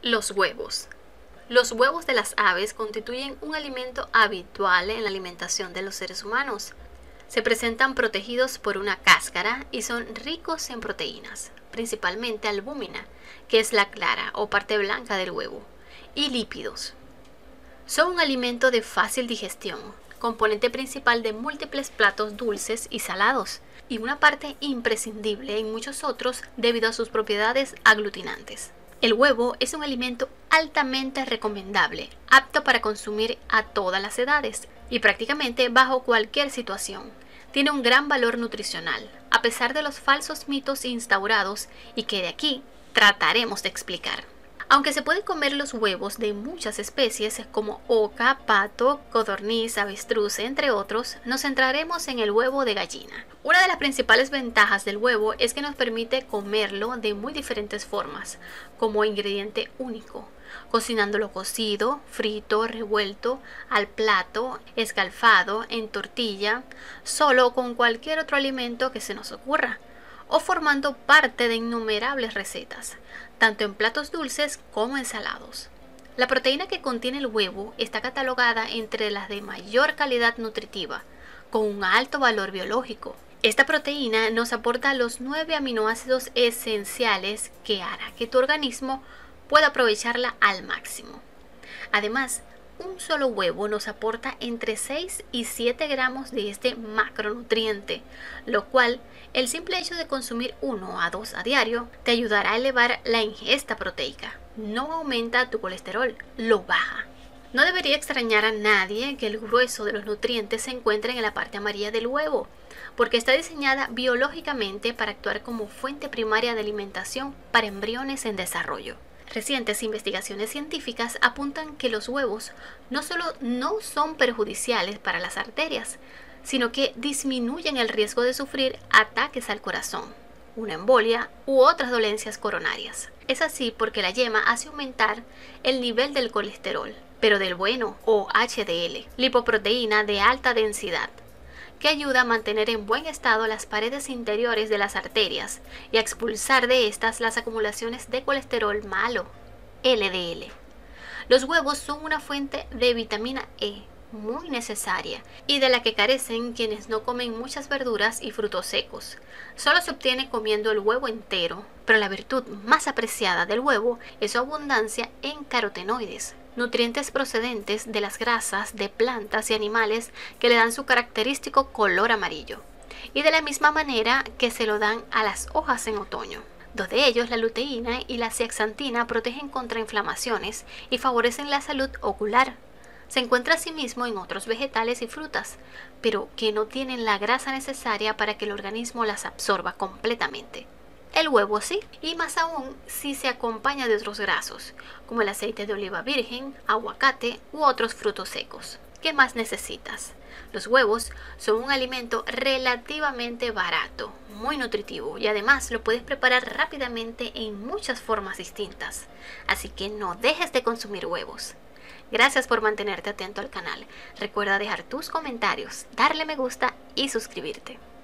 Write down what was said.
Los huevos. Los huevos de las aves constituyen un alimento habitual en la alimentación de los seres humanos. Se presentan protegidos por una cáscara y son ricos en proteínas, principalmente albúmina, que es la clara o parte blanca del huevo, y lípidos. Son un alimento de fácil digestión, componente principal de múltiples platos dulces y salados, y una parte imprescindible en muchos otros debido a sus propiedades aglutinantes. El huevo es un alimento altamente recomendable, apto para consumir a todas las edades y prácticamente bajo cualquier situación. Tiene un gran valor nutricional, a pesar de los falsos mitos instaurados y que de aquí trataremos de explicar. Aunque se puede comer los huevos de muchas especies como oca, pato, codorniz, avestruz, entre otros, nos centraremos en el huevo de gallina. Una de las principales ventajas del huevo es que nos permite comerlo de muy diferentes formas, como ingrediente único, cocinándolo cocido, frito, revuelto, al plato, escalfado, en tortilla, solo o con cualquier otro alimento que se nos ocurra, o formando parte de innumerables recetas, tanto en platos dulces como en salados. La proteína que contiene el huevo está catalogada entre las de mayor calidad nutritiva, con un alto valor biológico. Esta proteína nos aporta los 9 aminoácidos esenciales que hará que tu organismo pueda aprovecharla al máximo. Además, un solo huevo nos aporta entre 6 y 7 gramos de este macronutriente, lo cual el simple hecho de consumir 1 a 2 a diario te ayudará a elevar la ingesta proteica. No aumenta tu colesterol, lo baja. No debería extrañar a nadie que el grueso de los nutrientes se encuentre en la parte amarilla del huevo, porque está diseñada biológicamente para actuar como fuente primaria de alimentación para embriones en desarrollo. Recientes investigaciones científicas apuntan que los huevos no solo no son perjudiciales para las arterias, sino que disminuyen el riesgo de sufrir ataques al corazón, una embolia u otras dolencias coronarias. Es así porque la yema hace aumentar el nivel del colesterol, pero del bueno o HDL, lipoproteína de alta densidad, que ayuda a mantener en buen estado las paredes interiores de las arterias y a expulsar de estas las acumulaciones de colesterol malo, LDL. Los huevos son una fuente de vitamina E muy necesaria y de la que carecen quienes no comen muchas verduras y frutos secos. Solo se obtiene comiendo el huevo entero, pero la virtud más apreciada del huevo es su abundancia en carotenoides, nutrientes procedentes de las grasas de plantas y animales que le dan su característico color amarillo, y de la misma manera que se lo dan a las hojas en otoño. Dos de ellos, la luteína y la zeaxantina, protegen contra inflamaciones y favorecen la salud ocular. Se encuentra asimismo en otros vegetales y frutas, pero que no tienen la grasa necesaria para que el organismo las absorba completamente. El huevo sí, y más aún si se acompaña de otros grasos, como el aceite de oliva virgen, aguacate u otros frutos secos. ¿Qué más necesitas? Los huevos son un alimento relativamente barato, muy nutritivo y además lo puedes preparar rápidamente en muchas formas distintas. Así que no dejes de consumir huevos. Gracias por mantenerte atento al canal. Recuerda dejar tus comentarios, darle me gusta y suscribirte.